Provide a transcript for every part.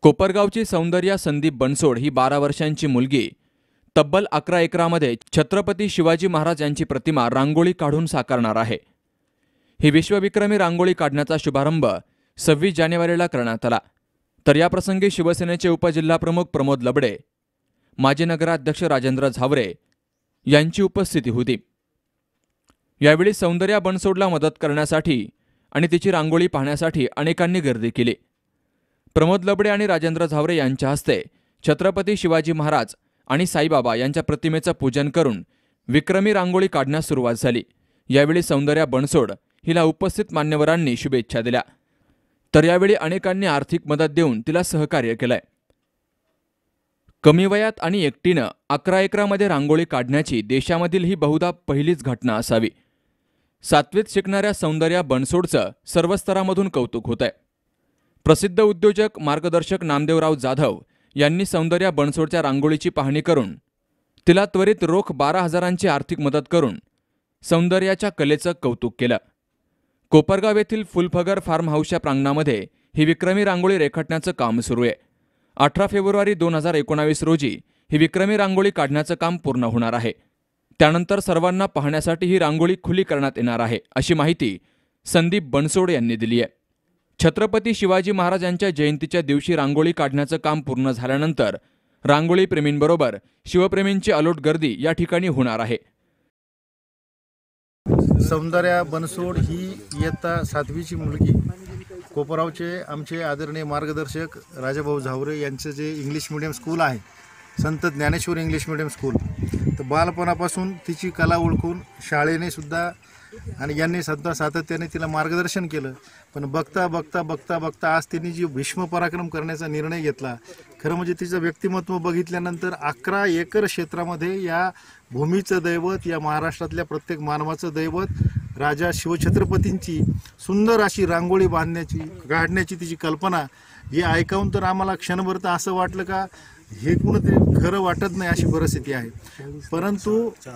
कोपरगावची सौंदर्या संदीप बनसोड ही 12 वर्षांची मुलगी तब्बल 11 एकरामध्ये छत्रपती शिवाजी महाराज यांची प्रतिमा रांगोळी काढून साकारणार आहे। ही विश्वविक्रमी रांगोळी काढण्याचा शुभारंभ 26 जानेवारीला करण्यात आला। तर या प्रसंगी शिवसेनेचे उपजिल्हाप्रमुख प्रमोद लबडे, माजी नगराध्यक्ष राजेंद्र झावरे यांची उपस्थिती होती। यावेळी सौंदर्या बनसोडला मदत करण्यासाठी आणि तिची रांगोळी पाहण्यासाठी अनेकांनी गर्दी केली। प्रमोद लबडे आणि राजेंद्र झावरे यांच्या हस्ते छत्रपती शिवाजी महाराज आणि साईबाबा यांच्या प्रतिमेचं पूजन करून विक्रमी रांगोळी काढण्यास सुरुवात झाली। यावेळी सौंदर्या बनसोड हिला उपस्थित मान्यवरांनी शुभेच्छा दिल्या। तर यावेळी अनेकांनी आर्थिक मदत देऊन तिला सहकार्य केलंय। कमी वयात आणि एकटीनं 11 एकरामध्ये रांगोळी काढण्याची देशामधील ही बहुधा पहिलीच घटना असावी। 7वीत शिकणाऱ्या सौंदर्या बनसोडचं सर्व स्तरामधून कौतुक होतंय। प्रसिद्ध उद्योजक मार्गदर्शक नामदेवराव जाधव यांनी सौंदर्या बनसोडच्या रांगोळीची पाहणी करून तिला त्वरित रोख 12,000ची आर्थिक मदत करून सौंदर्याच्या कलेचं कौतुक केलं। कोपरगाव येथील फुलफगर फार्म हाऊसच्या प्रांगणामध्ये ही विक्रमी रांगोळी रेखाटण्याचं काम सुरू आहे। 18 फेब्रुवारी 2019 रोजी ही विक्रमी रांगोळी काढण्याचं काम पूर्ण होणार आहे। त्यानंतर सर्वांना पाहण्यासाठी ही रांगोळी खुली करण्यात येणार आहे, अशी माहिती संदीप बनसोड यांनी दिली आहे। छत्रपती शिवाजी महाराज यांच्या जयंतीच्या दिवशी रांगोळी काढण्याचं काम पूर्ण झाल्यानंतर रांगोळी प्रेमींबरोबर शिवप्रेमींची अलोट गर्दी या ठिकाणी होणार आहे। सौंदर्या बनसोड ही इयत्ता 7वीची मुलगी कोपरगावचे आमचे आदरणीय मार्गदर्शक राजाभाऊ झावरे यांचं जे इंग्लिश मीडियम स्कूल आहे, संत ज्ञानेश्वर इंग्लिश मीडियम स्कूल, तर बालपणापासून तिची कला ओळखून शाळेने सुद्धा आणि यांनी सुद्धा सातत्याने तिला मार्गदर्शन केलं। पण बघता बघता बघता बघता आज त्यांनी जी भीष्म पराक्रम करण्याचा निर्णय घेतला, खरं म्हणजे तिचं व्यक्तिमत्व बघितल्यानंतर 11 एकर क्षेत्रामध्ये या भूमीचं दैवत, या महाराष्ट्रातल्या प्रत्येक मानवाचं दैवत राजा शिवछत्रपतींची सुंदर अशी रांगोळी काढण्याची तिची कल्पना, हे ऐकावून तर आम्हाला क्षणभर तर असं वाटलं का हे कुणीतरी खरं वाटत नाही अशी परिस्थिती आहे। परंतु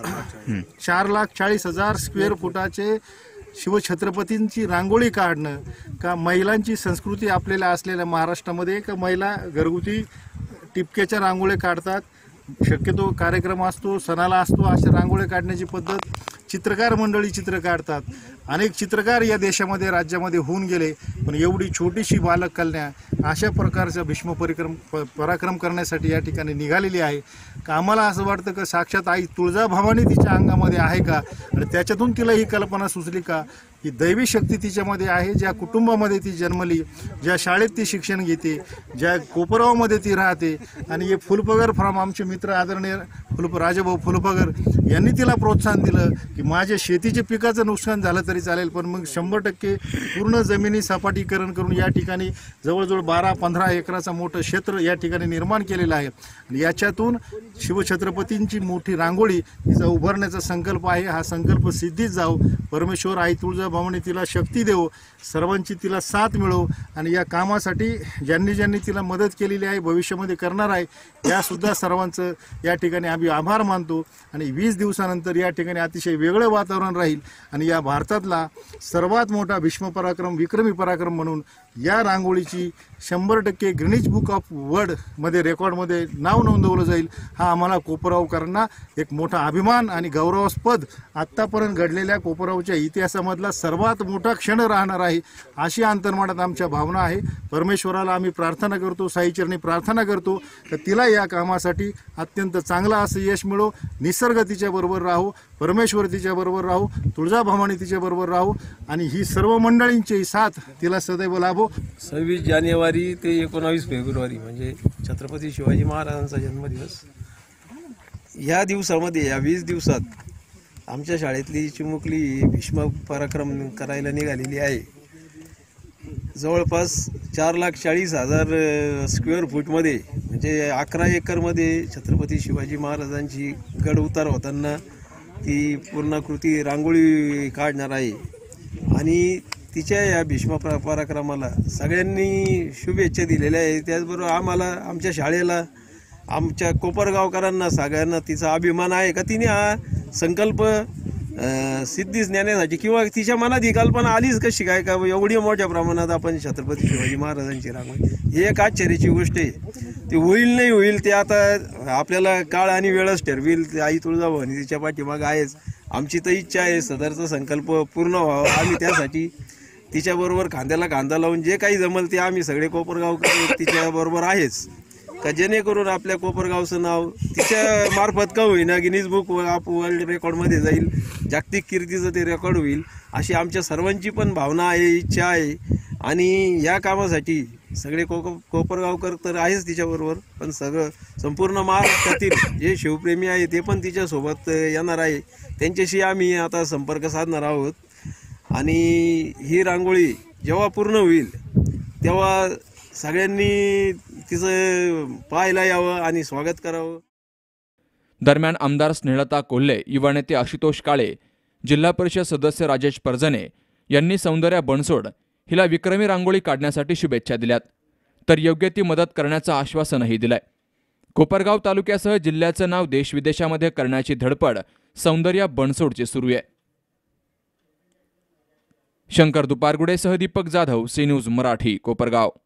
4,40,000 स्क्वेअर फुटाचे शिवछत्रपतींची रांगोळी काढणं का महिलांची संस्कृती आपल्याला असलेल्या महाराष्ट्रामध्ये का महिला घरगुती टिपक्याच्या रांगोळ्या काढतात, शक्यतो कार्यक्रम असतो, सणाला असतो, अशा रांगोळ्या काढण्याची पद्धत चित्रकार मंडळी चित्र काढतात। अनेक चित्रकार या देशामध्ये राज्यामध्ये होऊन गेले, पण एवढी छोटीशी बालक कन्या अशा प्रकारचा भीष्म पराक्रम करण्यासाठी या ठिकाणी निघालेली आहे। का आम्हाला असं वाटतं की साक्षात आई तुळजाभवानी तिच्या अंगामध्ये आहे का, आणि त्याच्यातून तिला ही कल्पना सुचली का ही दैवी शक्ती तिच्यामध्ये आहे। ज्या कुटुंबामध्ये ती जन्मली, ज्या शाळेत ती शिक्षण घेते, ज्या कोपरगावमध्ये ती राहते, आणि हे फुलफगर फार्म आमचे मित्र आदरणीय राजाभाऊ फुलफगर यांनी तिला प्रोत्साहन दिलं की माझ्या शेतीचे पिकाचं नुकसान झालं तरी चालेल, पण मग 100% पूर्ण जमिनी सपाटीकरण करून या ठिकाणी जवळजवळ 12-15 एकराचं मोठं क्षेत्र या ठिकाणी निर्माण केलेलं आहे। याच्यातून शिवछत्रपतींची मोठी रांगोळी तिचा उभारण्याचा संकल्प आहे। हा संकल्प सिद्धीच जाओ, परमेश्वर आई तुळजाभवानी तिला शक्ती देवो, सर्वांची तिला साथ मिळो, आणि या कामासाठी ज्यांनी तिला मदत केलेली आहे, भविष्यामध्ये करणार आहे, यासुद्धा सर्वांचं या ठिकाणी आम्ही आभार मानतो। आणि 20 दिवसानंतर या ठिकाणी अतिशय वेगळं वातावरण राहील, आणि या भारतातला सर्वात मोठा भीष्म पराक्रम, विक्रमी पराक्रम म्हणून या रांगोळीची 100% गिनीज बुक ऑफ वर्ल्डमध्ये रेकॉर्डमध्ये नाव नोंदवलं जाईल। हा आम्हाला कोपरगावकरांना एक मोठा अभिमान आणि गौरवास्पद आत्तापर्यंत घडलेल्या कोपरगावच्या इतिहासामधला सर्वात मोठा क्षण राहणार आहे, अशी अंतर्मनात आमच्या भावना आहे। परमेश्वराला आम्ही प्रार्थना करतो, साईचरणी प्रार्थना करतो तर तिला या कामासाठी अत्यंत चांगला असं यश मिळो, निसर्ग तिच्याबरोबर राहो, परमेश्वर तिच्याबरोबर राहो, तुळजाभवानी तिच्याबरोबर राहो, आणि ही सर्व मंडळींची साथ तिला सदैव लाभो। 26 जानेवारी ते 19 फेब्रुवारी म्हणजे छत्रपती शिवाजी महाराजांचा जन्मदिवस। या दिवसामध्ये, या 20 दिवसात आमच्या शाळेतली चिमुकली भीष्म पराक्रम करायला निघालेली आहे। जवळपास 4,40,000 स्क्वेअर फूटमध्ये म्हणजे 11 एकरमध्ये छत्रपती शिवाजी महाराजांची गड उतार होताना ती पूर्णाकृती रांगोळी काढणार आहे। आणि तिच्या या भीष्म पराक्रमाला सगळ्यांनी शुभेच्छा दिलेल्या आहे। त्याचबरोबर आम्हाला, आमच्या शाळेला, आमच्या कोपरगावकरांना सगळ्यांना तिचा अभिमान आहे का तिने हा संकल्प सिद्धीच नेण्यासाठी किंवा तिच्या मनात ही कल्पना आलीच कशी काय का एवढी मोठ्या प्रमाणात आपण छत्रपती शिवाजी महाराजांची रांगोळी, ही एक आश्चर्याची गोष्ट आहे. ती होईल नाही होईल ते आता आपल्याला काळ आणि वेळच ठरवेल. आई तुळजाभवानी तिच्या पाठीमागं आहेच. आमची तर इच्छा आहे सदरचा संकल्प पूर्ण व्हावा. आम्ही त्यासाठी तिच्याबरोबर खांद्याला खांदा लावून जे काही जमल ते आम्ही सगळे कोपरगावकर तिच्याबरोबर आहेच, का जेणेकरून आपल्या कोपरगावचं नाव तिच्या मार्फत का होईना गिनीज बुक ऑफ वर्ल्ड रेकॉर्डमध्ये जाईल, जागतिक कीर्तीचं ते रेकॉर्ड होईल अशी आमच्या सर्वांची पण भावना आहे, इच्छा आहे. आणि या कामासाठी सगळे कोपरगावकर तर आहेच तिच्याबरोबर, पण संपूर्ण महाराष्ट्रातील जे शिवप्रेमी आहे ते पण तिच्यासोबत येणार आहे. त्यांच्याशी आम्ही आता संपर्क साधणार आहोत. आणि ही रांगोळी जेव्हा पूर्ण होईल तेव्हा सगळ्यांनी तिचं पाहायला यावं आणि स्वागत करावं. दरम्यान आमदार स्नेहलता कोल्हे, युवा नेते आशुतोष काळे, जिल्हा परिषद सदस्य राजेश परजने यांनी सौंदर्या बनसोड हिला विक्रमी रांगोळी काढण्यासाठी शुभेच्छा दिल्यात, तर योग्य ती मदत करण्याचं आश्वासनही दिलंय. कोपरगाव तालुक्यासह जिल्ह्याचं नाव देशविदेशामध्ये करण्याची धडपड सौंदर्या बनसोडची सुरू आहे. शंकर दुपारगुडेसह दीपक जाधव, सी न्यूज मराठी, कोपरगाव.